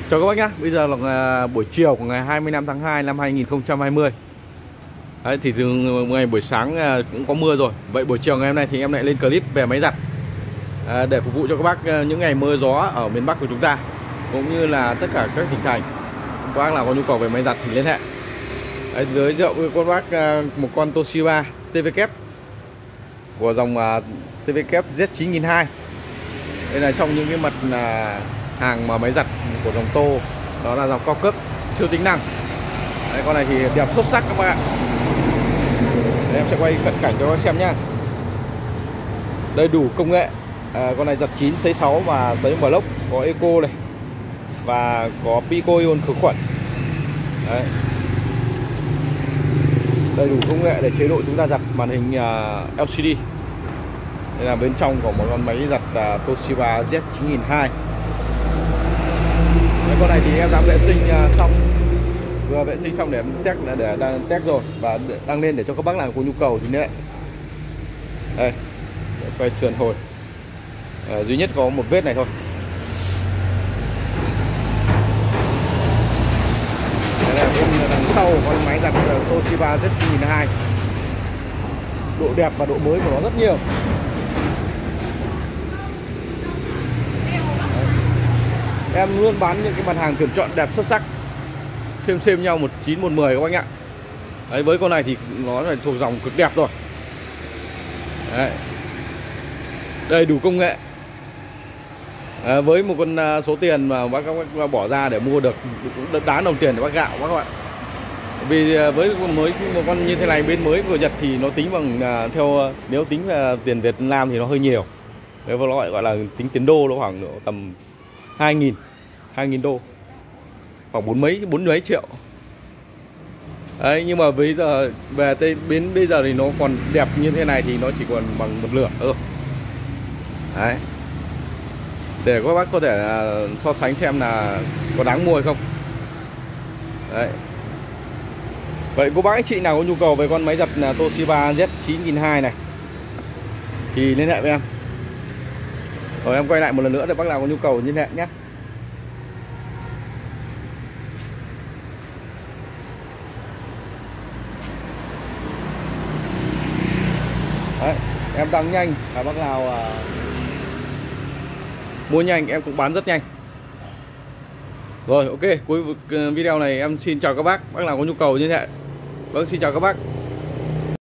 Chào các bác nhé. Bây giờ là buổi chiều của ngày 25 tháng 2 năm 2020. Đấy, thì từ ngày buổi sáng cũng có mưa rồi. Vậy buổi chiều ngày hôm nay thì em lại lên clip về máy giặt để phục vụ cho các bác những ngày mưa gió ở miền Bắc của chúng ta, cũng như là tất cả các tỉnh thành. Các bác nào có nhu cầu về máy giặt thì liên hệ. Đấy, giới thiệu với các bác một con Toshiba TVK của dòng TVK Z9002. Đây là trong những cái mặt hàng mà máy giặt của dòng Tô, đó là dòng cao cấp siêu tính năng. Đấy, con này thì đẹp xuất sắc các bạn. Đấy, em sẽ quay cận cảnh cho các xem nhá. Đầy đủ công nghệ. Con này giặt 9, sấy 6 và sấy block, có eco này và có pico ion khử khuẩn. Đấy. Đầy đủ công nghệ để chế độ chúng ta giặt màn hình LCD. Đây là bên trong của một con máy giặt Toshiba Z9002. Con này thì em đã vệ sinh xong, vừa vệ sinh xong để test rồi và đăng lên để cho các bác nào có nhu cầu thì nữa. Đây, quay sườn hồi. Duy nhất có một vết này thôi. Đây là bên đằng sau của con máy giặt Toshiba Z9002. Độ đẹp và độ mới của nó rất nhiều. Em luôn bán những cái mặt hàng tuyển chọn đẹp xuất sắc, xem nhau 19, 110 các bác nhá. Đấy, với con này thì nó là thuộc dòng cực đẹp rồi. Đấy. Đầy đủ công nghệ. Với một con số tiền mà các bác bỏ ra để mua được cũng đáng đồng tiền để bác gạo các bạn. Vì với một con như thế này bên mới của Nhật thì nó tính bằng theo, nếu tính là tiền Việt Nam thì nó hơi nhiều. Nếu nó gọi là tính tiền đô nó khoảng tầm 2.000 đô, khoảng bốn mấy triệu. Đấy, nhưng mà bây giờ về đến bây giờ thì nó còn đẹp như thế này thì nó chỉ còn bằng một nửa thôi. Đấy, để các bác có thể so sánh xem là có đáng mua hay không. Đấy. Vậy cô bác anh chị nào có nhu cầu về con máy giặt Toshiba Z9002 này thì liên hệ với em. Rồi em quay lại một lần nữa để bác nào có nhu cầu liên hệ nhé. Đấy, em tăng nhanh, bác nào mua nhanh em cũng bán rất nhanh. Rồi, ok, cuối video này em xin chào các bác nào có nhu cầu liên hệ. Vâng, xin chào các bác.